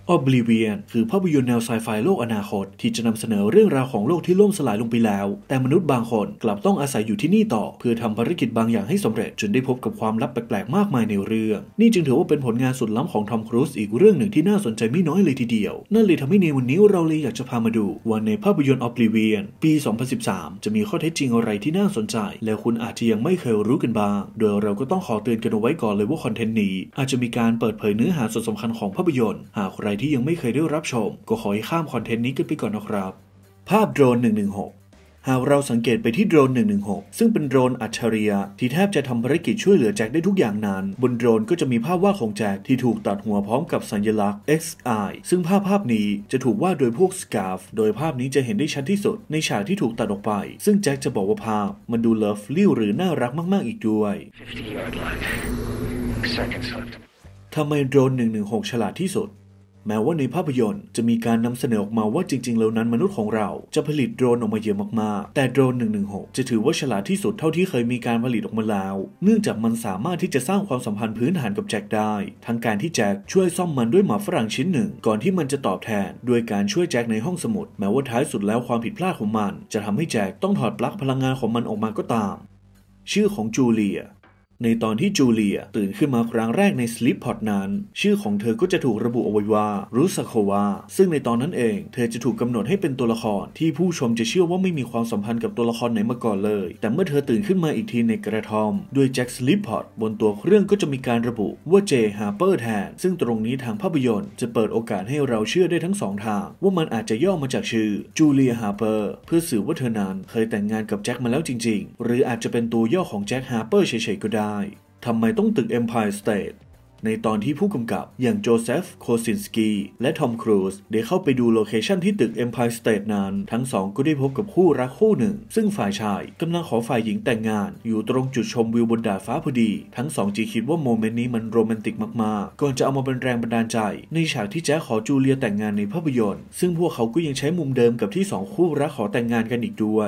Oblivion คือภาพยนตร์แนวไซไฟโลกอนาคตที่จะนำเสนอเรื่องราวของโลกที่ล่มสลายลงไปแล้วแต่มนุษย์บางคนกลับต้องอาศัยอยู่ที่นี่ต่อเพื่อทำภารกิจบางอย่างให้สำเร็จจนได้พบกับความลับแปลกๆมากมายในเรื่องนี่จึงถือว่าเป็นผลงานสุดล้ำของทอมครูซอีกเรื่องหนึ่งที่น่าสนใจไม่น้อยเลยทีเดียวนั่นเลยทำให้ในวันนี้เราเลยอยากจะพามาดูว่าในภาพยนตร์ Oblivion ปี 2013 จะมีข้อเท็จจริงอะไรที่น่าสนใจและคุณอาจจะยังไม่เคยรู้กันบ้างโดยเราก็ต้องขอเตือนกันเอาไว้ก่อนเลยว่าคอนเทนต์นี้อาจจะมีการเปิดเผยเนื้อหาส่วนสำคัญของภาพยนตร์หากใครที่ยังไม่เคยได้รับชมก็ขอให้ข้ามคอนเทนต์นี้กันไปก่อนนะครับภาพโดรน 116 หากเราสังเกตไปที่โดรน 116 ซึ่งเป็นโดรนอัจฉริยะที่แทบจะทำภารกิจช่วยเหลือแจ็คได้ทุกอย่างนั้นบนโดรนก็จะมีภาพวาดของแจ็คที่ถูกตัดหัวพร้อมกับสัญลักษณ์ XI ซึ่งภาพนี้จะถูกวาดโดยพวกสกาฟโดยภาพนี้จะเห็นได้ชัดที่สุดในฉากที่ถูกตัดออกไปซึ่งแจ็คจะบอกว่าภาพมันดูเลิฟลิ่วหรือน่ารักมากๆอีกด้วยทำไมโดรน 116 ฉลาดที่สุดแม้ว่าในภาพยนตร์จะมีการนำเสนอออกมาว่าจริงๆแล้วนั้นมนุษย์ของเราจะผลิตโดรนออกมาเยอะมากๆแต่โดรน 116 จะถือว่าฉลาดที่สุดเท่าที่เคยมีการผลิตออกมาแล้วเนื่องจากมันสามารถที่จะสร้างความสัมพันธ์พื้นฐานกับแจ็คได้ทั้งการที่แจ็คช่วยซ่อมมันด้วยหมาฝรั่งชิ้นหนึ่งก่อนที่มันจะตอบแทนด้วยการช่วยแจ็คในห้องสมุดแม้ว่าท้ายสุดแล้วความผิดพลาดของมันจะทำให้แจ็คต้องถอดปลั๊กพลังงานของมันออกมาก็ตามชื่อของจูเลียในตอนที่จูเลียตื่นขึ้นมาครั้งแรกในสลีปพอดนั้นชื่อของเธอก็จะถูกระบุเอาไว้ว่ารุสโควาซึ่งในตอนนั้นเองเธอจะถูกกำหนดให้เป็นตัวละครที่ผู้ชมจะเชื่อว่าไม่มีความสัมพันธ์กับตัวละครไหนมาก่อนเลยแต่เมื่อเธอตื่นขึ้นมาอีกทีในกระท่อมด้วยแจ็คสลีปพอดบนตัวเครื่องก็จะมีการระบุว่าเจฮาร์เปอร์แทนซึ่งตรงนี้ทางภาพยนตร์จะเปิดโอกาสให้เราเชื่อได้ทั้งสองทางว่ามันอาจจะย่อมาจากชื่อจูเลียฮาร์เปอร์เพื่อสื่อว่าเธอนั้นเคยแต่งงานกับแจ็คมาแล้วจริงๆหรืออาจจะเป็นตัวย่อของแจ็คฮาร์เปอร์เฉยๆก็ได้ทำไมต้องตึก Empire State ในตอนที่ผู้กำกับอย่างโจเซฟโคซินสกีและทอมครูซได้เข้าไปดูโลเคชั่นที่ตึก Empire State นั้นทั้งสองก็ได้พบกับคู่รักคู่หนึ่งซึ่งฝ่ายชายกำลังขอฝ่ายหญิงแต่งงานอยู่ตรงจุดชมวิวบนดาดฟ้าพอดีทั้งสองจีคิดว่าโมเมนต์นี้มันโรแมนติกมากๆก่อนจะเอามาเป็นแรงบันดาลใจในฉากที่แจ็คขอจูเลียแต่งงานในภาพยนตร์ซึ่งพวกเขาก็ยังใช้มุมเดิมกับที่สองคู่รักขอแต่งงานกันอีกด้วย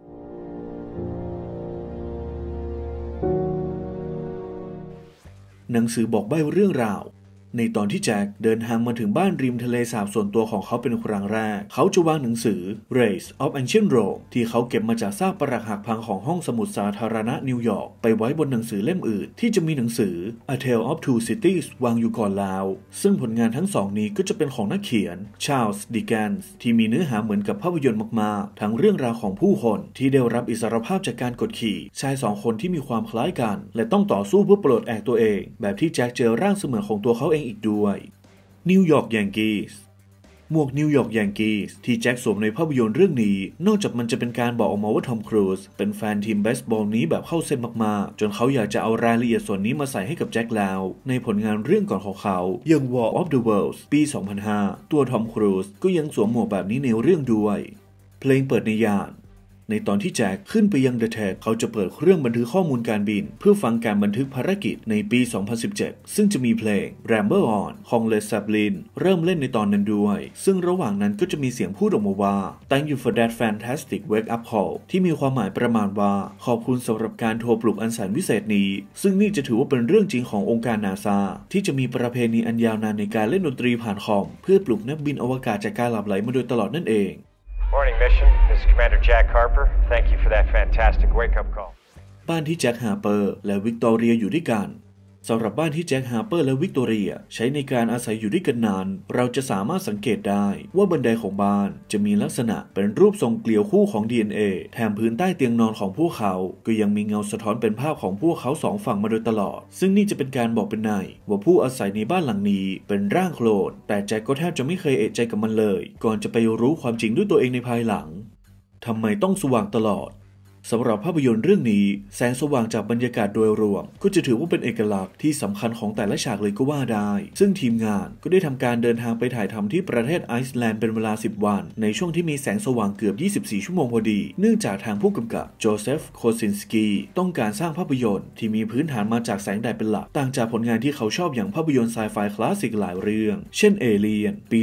หนังสือบอกใบ้เรื่องราวในตอนที่แจ็คเดินทางมาถึงบ้านริมทะเลสาบส่วนตัวของเขาเป็นครั้งแรกเขาจะวางหนังสือ Race of Ancient Rome ที่เขาเก็บมาจากซากปรักหักพังของห้องสมุดสาธารณะนิวยอร์กไปไว้บนหนังสือเล่มอื่นที่จะมีหนังสือ A Tale of Two Cities วางอยู่ก่อนแล้วซึ่งผลงานทั้งสองนี้ก็จะเป็นของนักเขียน Charles Dickens ที่มีเนื้อหาเหมือนกับภาพยนตร์มากๆทั้งเรื่องราวของผู้คนที่ได้รับอิสรภาพจากการกดขี่ชายสองคนที่มีความคล้ายกันและต้องต่อสู้เพื่อปลดแอกตัวเองแบบที่แจ็คเจอร่างเสมือนของตัวเขาเองอีกด้วยนิวยอร์กยังกีสหมวกนิวยอร์กยังกีสที่แจ็คสวมในภาพยนตร์เรื่องนี้นอกจากมันจะเป็นการบอกออกมาว่าทอมครูซเป็นแฟนทีมเบสบอลนี้แบบเข้าเส้นมากๆจนเขาอยากจะเอารายละเอียดส่วนนี้มาใส่ให้กับแจ็คแล้วในผลงานเรื่องก่อนของเขาอย่าง War of the Worlds ปี 2005 ตัวทอมครูซก็ยังสวมหมวกแบบนี้ในเรื่องด้วยเพลงเปิดในยานในตอนที่แจ็คขึ้นไปยังเดอะแท็กเขาจะเปิดเครื่องบันทึกข้อมูลการบินเพื่อฟังการบันทึกภารกิจในปี 2017 ซึ่งจะมีเพลง Ramble On ของ Led Zeppelin เริ่มเล่นในตอนนั้นด้วยซึ่งระหว่างนั้นก็จะมีเสียงพูดออกมาว่า Thank you for that fantastic wake up call ที่มีความหมายประมาณว่าขอบคุณสำหรับการโทรปลุกอันแสนวิเศษนี้ซึ่งนี่จะถือว่าเป็นเรื่องจริงขององค์การนาซาที่จะมีประเพณีอันยาวนานในการเล่นดนตรีผ่านคอมเพื่อปลุกนักบินอวกาศจากการหลับไหลมาโดยตลอดนั่นเอง Morning mission. This is Commander Jack Harper. Thank you for that fantastic wake-up call. บ้านที่แจ็คฮาร์เปอร์และวิกตอเรียอยู่ด้วยกันสำหรับบ้านที่แจ็คฮาร์เปอร์และวิกตอเรียใช้ในการอาศัยอยู่ด้วยกันนานเราจะสามารถสังเกตได้ว่าบันไดของบ้านจะมีลักษณะเป็นรูปทรงเกลียวคู่ของ DNA แถมพื้นใต้เตียงนอนของพวกเขาก็ยังมีเงาสะท้อนเป็นภาพของพวกเขาสองฝั่งมาโดยตลอดซึ่งนี่จะเป็นการบอกเป็นในว่าผู้อาศัยในบ้านหลังนี้เป็นร่างโคลนแต่แจ็คก็แทบจะไม่เคยเอะใจกับมันเลยก่อนจะไปรู้ความจริงด้วยตัวเองในภายหลังทำไมต้องสว่างตลอดสำหรับภาพยนตร์เรื่องนี้แสงสว่างจากบรรยากาศโดยรวมก็จะถือว่าเป็นเอกลักษณ์ที่สำคัญของแต่ละฉากเลยก็ว่าได้ซึ่งทีมงานก็ได้ทำการเดินทางไปถ่ายทำที่ประเทศไอซ์แลนด์เป็นเวลา10 วันในช่วงที่มีแสงสว่างเกือบ24 ชั่วโมงพอดีเนื่องจากทางผู้กำกับโจเซฟโคซินสกีต้องการสร้างภาพยนตร์ที่มีพื้นฐานมาจากแสงแดดเป็นหลักต่างจากผลงานที่เขาชอบอย่างภาพยนตร์ไซไฟคลาสสิกหลายเรื่องเช่นเอเลียนปี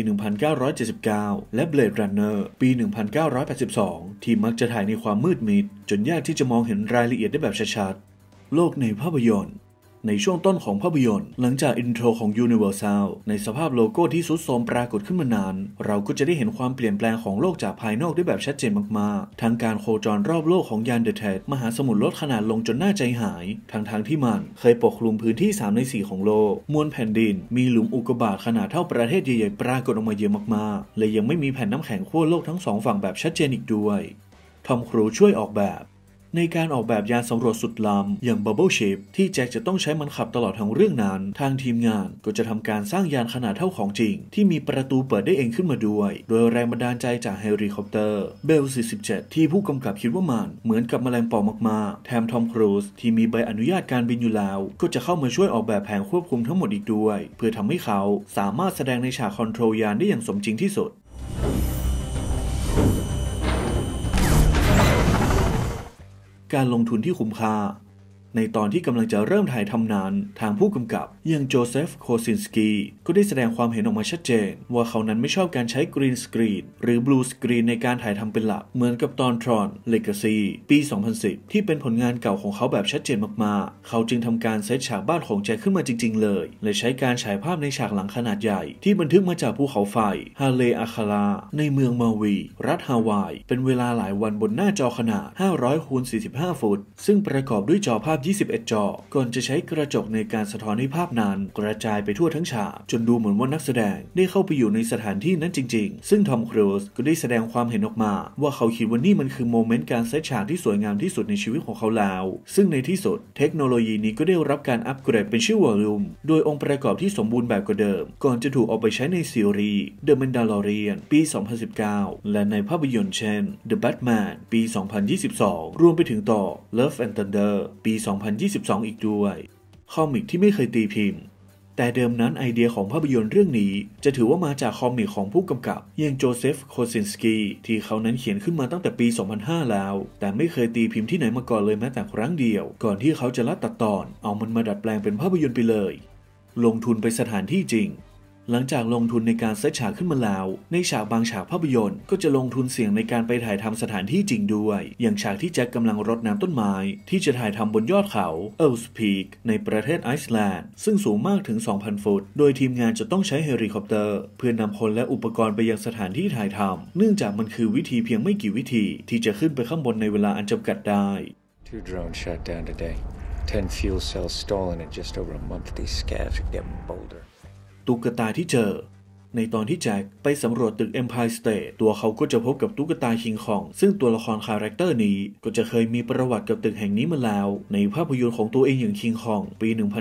1979 และ Blade Runner ปี 1982 ที่มักจะถ่ายในความมืดมิดจนยากที่จะมองเห็นรายละเอียดได้แบบชัดๆโลกในภาพยนตร์ในช่วงต้นของภาพยนตร์หลังจากอินโทรของ Universal ในสภาพโลโก้ที่ทรุดโทรมปรากฏขึ้นมานานเราก็จะได้เห็นความเปลี่ยนแปลงของโลกจากภายนอกได้แบบชัดเจนมากๆทั้งการโคจรรอบโลกของยานเดอะเทดมหาสมุทรลดขนาดลงจนน่าใจหายทั้งที่มันเคยปกคลุมพื้นที่3 ใน 4ของโลกมวลแผ่นดินมีหลุมอุกกาบาตขนาดเท่าประเทศใหญ่ๆปรากฏออกมาเยอะมากๆและยังไม่มีแผ่นน้ำแข็งขั้วโลกทั้ง2 ฝั่งแบบชัดเจนอีกด้วยทอม ครูซช่วยออกแบบในการออกแบบยานสำรวจสุดล้ำอย่าง Bubble Ship ที่แจ็คจะต้องใช้มันขับตลอดทั้งเรื่องนั้นทางทีมงานก็จะทำการสร้างยานขนาดเท่าของจริงที่มีประตูเปิดได้เองขึ้นมาด้วยโดยแรงบันดาลใจจากเฮลิคอปเตอร์เบล 47ที่ผู้กำกับคิดว่ามันเหมือนกับแมลงปอมากๆแถมทอม ครูซที่มีใบอนุญาตการบินอยู่แล้วก็จะเข้ามาช่วยออกแบบแผงควบคุมทั้งหมดอีกด้วยเพื่อทำให้เขาสามารถแสดงในฉากคอนโทรลยานได้อย่างสมจริงที่สุดการลงทุนที่คุ้มค่าในตอนที่กำลังจะเริ่มถ่ายทำนั้นทางผู้กำกับอย่างโจเซฟ โคซินสกีก็ได้แสดงความเห็นออกมาชัดเจนว่าเขานั้นไม่ชอบการใช้กรีนสกรีนหรือบลูสกรีนในการถ่ายทำเป็นหลักเหมือนกับตอน Tron Legacy ปี 2010 ที่เป็นผลงานเก่าของเขาแบบชัดเจนมากๆเขาจึงทำการเซตฉากบ้านของแจ็คขึ้นมาจริงๆเลยและใช้การฉายภาพในฉากหลังขนาดใหญ่ที่บันทึกมาจากภูเขาไฟฮาเลอาคาลาในเมืองมาวีรัฐฮาวายเป็นเวลาหลายวันบนหน้าจอขนาด 500x45 ฟุตซึ่งประกอบด้วยจอภาพ 21 จอก่อนจะใช้กระจกในการสะท้อนให้ภาพนั้นกระจายไปทั่วทั้งฉากจนดูเหมือนว่านักแสดงได้เข้าไปอยู่ในสถานที่นั้นจริงๆซึ่งทอม ครูซก็ได้แสดงความเห็นออกมาว่าเขาคิดว่านี่มันคือโมเมนต์การเซตฉากที่สวยงามที่สุดในชีวิตของเขาแล้วซึ่งในที่สุดเทคโนโลยีนี้ก็ได้รับการอัปเกรดเป็นชื่อวอลลุ่มโดยองค์ประกอบที่สมบูรณ์แบบกว่าเดิมก่อนจะถูกเอาไปใช้ในซีรีส์ The Mandalorian ปี 2019 และในภาพยนตร์เช่น The Batman ปี 2022 รวมไปถึงต่อ Love and Thunder ปี 2022 อีกด้วยคอมิกที่ไม่เคยตีพิมพ์แต่เดิมนั้นไอเดียของภาพยนตร์เรื่องนี้จะถือว่ามาจากคอมิกของผู้กำกับอย่างโจเซฟ โคซินสกีที่เขานั้นเขียนขึ้นมาตั้งแต่ปี 2005 แล้วแต่ไม่เคยตีพิมพ์ที่ไหนมาก่อนเลยแม้แต่ครั้งเดียวก่อนที่เขาจะลัดตัดตอนเอามันมาดัดแปลงเป็นภาพยนตร์ไปเลยลงทุนไปสถานที่จริงหลังจากลงทุนในการเซตฉากขึ้นมาแล้วในฉากบางฉากภาพยนตร์ก็จะลงทุนเสี่ยงในการไปถ่ายทำสถานที่จริงด้วยอย่างฉากที่แจ็คกำลังรดน้ำต้นไม้ที่จะถ่ายทำบนยอดเขาเอลส์พีกในประเทศไอซ์แลนด์ซึ่งสูงมากถึง 2,000 ฟุตโดยทีมงานจะต้องใช้เฮลิคอปเตอร์เพื่อนำคนและอุปกรณ์ไปยังสถานที่ถ่ายทำเนื่องจากมันคือวิธีเพียงไม่กี่วิธีที่จะขึ้นไปข้างบนในเวลาอันจำกัดได้ 2 drones shot down today 10 fuel cells stolen in just over a month. These scavs are getting bolder ตุ๊กตาที่เจอในตอนที่แจ็คไปสำรวจตึก Empire State ตัวเขาก็จะพบกับตุ๊กตาคิงคองซึ่งตัวละครคาแรคเตอร์นี้ก็จะเคยมีประวัติกับตึกแห่งนี้มาแล้วในภาพยนตร์ของตัวเองอย่างคิงคองปี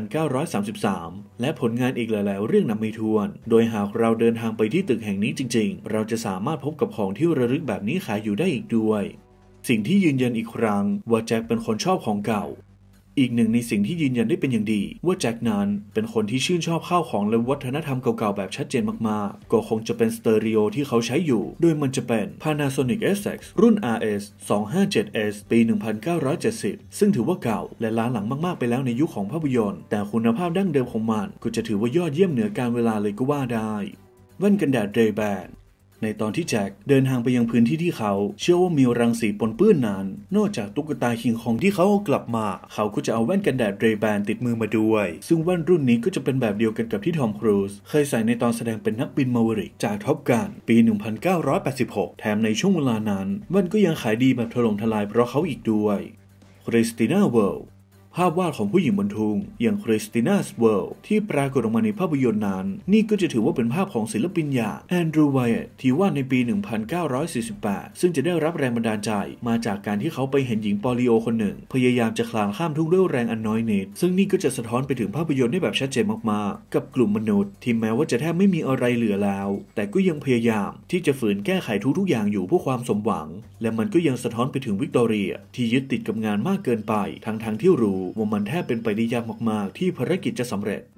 1933 และผลงานอีกหลายๆเรื่องนับไม่ถ้วนโดยหากเราเดินทางไปที่ตึกแห่งนี้จริงๆเราจะสามารถพบกับของที่ระลึกแบบนี้ขายอยู่ได้อีกด้วยสิ่งที่ยืนยันอีกครั้งว่าแจ็คเป็นคนชอบของเก่าอีกหนึ่งในสิ่งที่ยืนยันได้เป็นอย่างดีว่าแจ็คนั้นเป็นคนที่ชื่นชอบข้าวของและวัฒนธรรมเก่าๆแบบชัดเจนมากๆก็คงจะเป็นสเตอริโอที่เขาใช้อยู่โดยมันจะเป็น Panasonic SX รุ่น RS 257S ปี 1970 ซึ่งถือว่าเก่าและล้าหลังมากๆไปแล้วในยุคของภาพยนตร์แต่คุณภาพดั้งเดิมของมันก็จะถือว่ายอดเยี่ยมเหนือการเวลาเลยก็ว่าได้แว่นกันแดด Ray-Banในตอนที่แจ็คเดินทางไปยังพื้นที่ที่เขาเชื่อว่ามีรังสีปนเปื้อนนั้นนอกจากตุ๊กตาคิงคองที่เขาเอากลับมาเขาก็จะเอาแว่นกันแดด Ray-Ban ติดมือมาด้วยซึ่งแว่นรุ่นนี้ก็จะเป็นแบบเดียวกันกับที่ทอม ครูซเคยใส่ในตอนแสดงเป็นนักบินมาวริกจากท็อปกันปี 1986 แถมในช่วงเวลานั้นแว่นก็ยังขายดีแบบถล่มทลายเพราะเขาอีกด้วยคริสติน่า เวิลด์ภาพวาดของผู้หญิงบนทุ่งอย่างคริสติน่า เวิลด์ที่ปรากฏออกมาในภาพยนตร์นั้นนี่ก็จะถือว่าเป็นภาพของศิลปินอย่างแอนดรูว์ ไวเอตที่วาดในปี 1948 ซึ่งจะได้รับแรงบันดาลใจมาจากการที่เขาไปเห็นหญิงปอลิโอคนหนึ่งพยายามจะคลานข้ามทุ่งด้วยแรงอันน้อยนิดซึ่งนี่ก็จะสะท้อนไปถึงภาพยนตร์ได้แบบชัดเจนมากๆกับกลุ่มมนุษย์ที่แม้ว่าจะแทบไม่มีอะไรเหลือแล้วแต่ก็ยังพยายามที่จะฝืนแก้ไขทุกๆอย่างอยู่เพื่อความสมหวังและมันก็ยังสะท้อนไปถึงวิกตอเรียที่ยึดติดกับงานมากเกินไปทั้งที่รู้ว่ามันแทบเป็นไปได้ยากมากๆที่ภารกิจจะสำเร็จ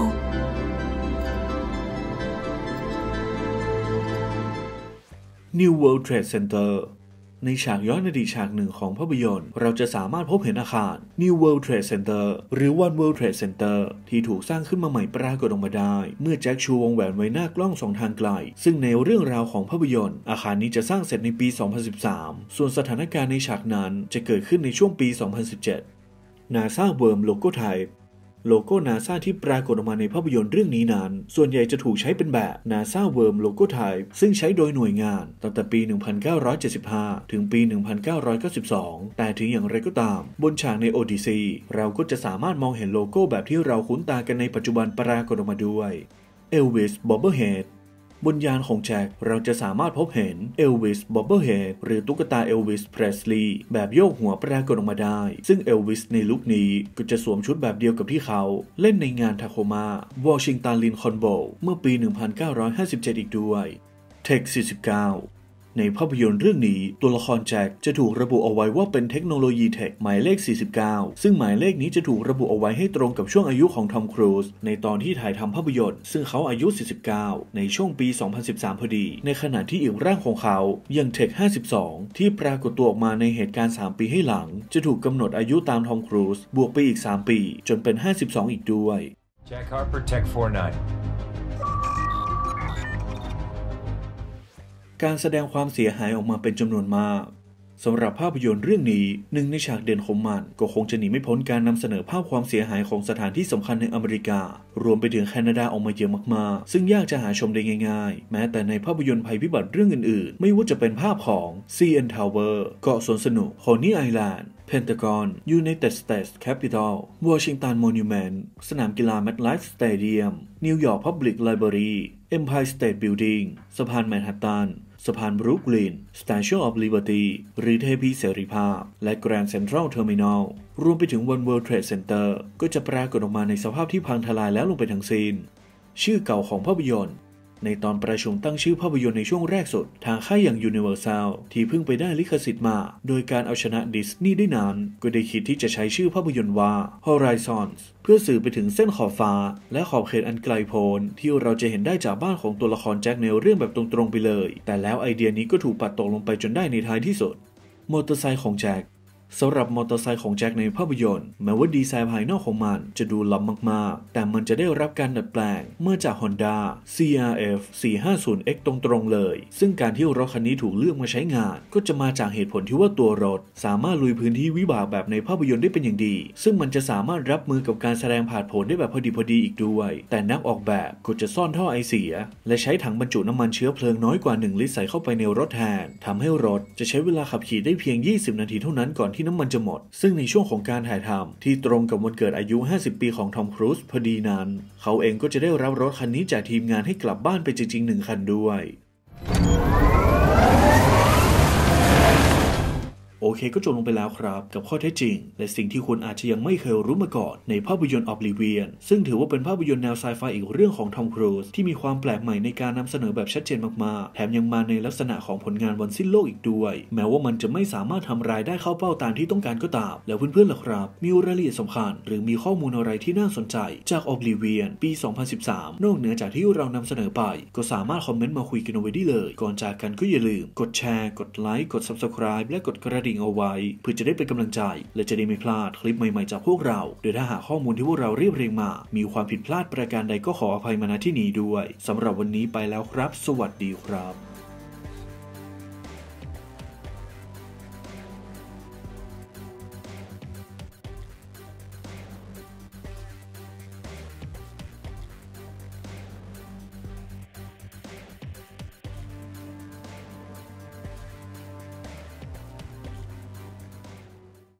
New World Trade Center ในฉากย้อนอดีตฉากหนึ่งของภาพยนตร์เราจะสามารถพบเห็นอาคาร New World Trade Center หรือ One World Trade Center ที่ถูกสร้างขึ้นมาใหม่ปรากฏออกมาได้เมื่อแจ็คชูวงแหวนไว้หน้ากล้อง2 ทางไกลซึ่งในเรื่องราวของภาพยนตร์อาคารนี้จะสร้างเสร็จในปี 2013 ส่วนสถานการณ์ในฉากนั้นจะเกิดขึ้นในช่วงปี 2017 NASA เวิร์มโลโกไทป์โลโก้ NASA ที่ปรากฏออกมาในภาพยนตร์เรื่องนี้นั้นส่วนใหญ่จะถูกใช้เป็นแบบ NASA Worm Logo Type ซึ่งใช้โดยหน่วยงานตั้งแต่ปี 1975 ถึงปี 1992 แต่ถึงอย่างไรก็ตามบนฉากใน Odyssey เราก็จะสามารถมองเห็นโลโก้แบบที่เราคุ้นตากันในปัจจุบันปรากฏออกมาด้วย Elvis Bobbleheadบนยานของแจ็คเราจะสามารถพบเห็น Elvis Bobblehead หรือตุ๊กตา Elvis Presley แบบโยกหัวปรากฏออกมาได้ซึ่ง Elvis ในลุคนี้ก็จะสวมชุดแบบเดียวกับที่เขาเล่นในงาน Tacoma Washington Lincoln Bowl เมื่อปี 1957 อีกด้วย Tech 49ในภาพยนตร์เรื่องนี้ตัวละครแจ็คจะถูกระบุเอาไว้ว่าเป็นเทคโนโลยีเทคหมายเลข 49 ซึ่งหมายเลขนี้จะถูกระบุเอาไว้ให้ตรงกับช่วงอายุของทอมครูซในตอนที่ถ่ายทำภาพยนตร์ซึ่งเขาอายุ 49 ในช่วงปี 2013 พอดีในขณะที่อีกร่างของเขาอย่างเทค 52 ที่ปรากฏตัวออกมาในเหตุการณ์ 3 ปีให้หลังจะถูกกำหนดอายุตามทอมครูซบวกไปอีก 3 ปีจนเป็น 52 อีกด้วย Jack Harper, Tech 49. การแสดงความเสียหายออกมาเป็นจำนวนมากสำหรับภาพยนตร์เรื่องนี้หนึ่งในฉากเด่นของมันก็คงจะหนีไม่พ้นการนำเสนอภาพความเสียหายของสถานที่สำคัญในอเมริการวมไปถึงแคนาดาออกมาเยอะมากๆซึ่งยากจะหาชมได้ง่ายๆแม้แต่ในภาพยนตร์ภัยพิบัติเรื่องอื่นๆไม่ว่าจะเป็นภาพของ CN Tower เกาะสวนสนุก Coney Island Pentagon United States Capitol Washington Monument สนามกีฬา MetLife Stadium New York Public Library Empire State Building สะพานแมนฮัตตันสะพานบรุกลิน Statue of Liberty หรือเทพีเสรีภาพและ Grand Central Terminal รวมไปถึง One World Trade Center ก็จะปรากฏออกมาในสภาพที่พังทลายแล้วลงไปทั้งสิ้นชื่อเก่าของภาพยนตร์ในตอนประชุมตั้งชื่อภาพยนตร์ในช่วงแรกสุดทางค่ายอย่าง Universal ที่เพิ่งไปได้ลิขสิทธิ์มาโดยการเอาชนะดิสนีย์ได้นั้นก็ได้คิดที่จะใช้ชื่อภาพยนตร์ว่า Horizons เพื่อสื่อไปถึงเส้นขอบฟ้าและขอบเขตอันไกลโพ้นที่เราจะเห็นได้จากบ้านของตัวละครแจ็คในเรื่องแบบตรงๆไปเลยแต่แล้วไอเดียนี้ก็ถูกปัดตกลงไปจนได้ในท้ายที่สุดมอเตอร์ไซค์ของแจ็คสำหรับมอเตอร์ไซค์ของแจ็คในภาพยนตร์แม้ว่าดีไซน์ภายนอกของมันจะดูล้ำมากๆแต่มันจะได้รับการดัดแปลงเมื่อจาก Honda CRF 450X ตรงๆเลยซึ่งการที่รถคันนี้ถูกเลือกมาใช้งานก็จะมาจากเหตุผลที่ว่าตัวรถสามารถลุยพื้นที่วิบากแบบในภาพยนตร์ได้เป็นอย่างดีซึ่งมันจะสามารถรับมือกับการแสดงผาดโผนได้แบบพอดีอีกด้วยแต่นักออกแบบก็จะซ่อนท่อไอเสียและใช้ถังบรรจุน้ำมันเชื้อเพลิงน้อยกว่า1 ลิตรใส่เข้าไปในรถแทนทำให้รถจะใช้เวลาขับขี่ได้เพียง20 นาทีเท่านั้นก่อนที่น้ำมันจะหมดซึ่งในช่วงของการถ่ายทำที่ตรงกับวันเกิดอายุ50 ปีของทอมครูซพอดีนั้นเขาเองก็จะได้รับรถคันนี้จากทีมงานให้กลับบ้านไปจริงๆ1 คันด้วยโอเคก็จบลงไปแล้วครับกับข้อเท็จจริงและสิ่งที่คุณอาจจะยังไม่เคยรู้มาก่อนในภาพยนตร์ Oblivion ซึ่งถือว่าเป็นภาพยนตร์แนวไซไฟอีกเรื่องของทอมครูซที่มีความแปลกใหม่ในการนำเสนอแบบชัดเจนมากๆแถมยังมาในลักษณะของผลงานวันสิ้นโลกอีกด้วยแม้ว่ามันจะไม่สามารถทำรายได้เข้าเป้าตามที่ต้องการก็ตามแล้วเพื่อนๆล่ะครับมีรายละเอียดสำคัญหรือมีข้อมูลอะไรที่น่าสนใจจาก Oblivion ปี 2013 นอกเหนือจากที่เรานำเสนอไปก็สามารถคอมเมนต์มาคุยกันเอาไว้ได้เลยก่อนจากกันก็อย่าลืมกดแชร์กดไลค์กด Subscribe และกดกระดิ่งเอาไว้เพื่อจะได้เป็นกำลังใจและจะได้ไม่พลาดคลิปใหม่ๆจากพวกเราโดยถ้าหากข้อมูลที่พวกเราเรียบเรียงมามีความผิดพลาดประการใดก็ขออภัยมาณที่นี้ด้วยสำหรับวันนี้ไปแล้วครับสวัสดีครับ